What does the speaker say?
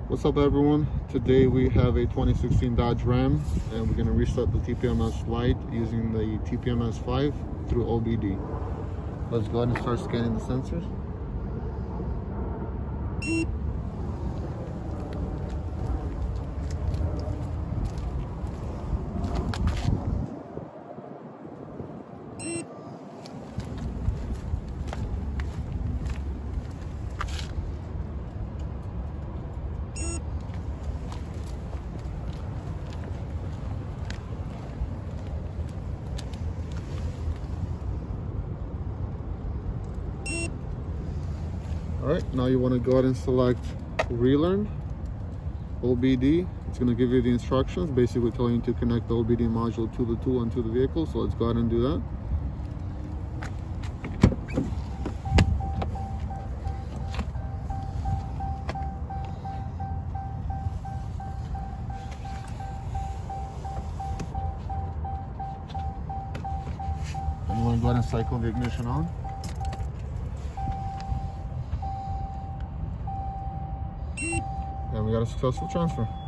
What's up, everyone? Today we have a 2016 Dodge Ram, and we're going to restart the TPMS Lite using the TPMS5 through OBD. Let's go ahead and start scanning the sensors. Alright, now you want to go ahead and select Relearn, OBD. It's going to give you the instructions, basically telling you to connect the OBD module to the tool and to the vehicle. So let's go ahead and do that. And you want to go ahead and cycle the ignition on. And we got a successful transfer.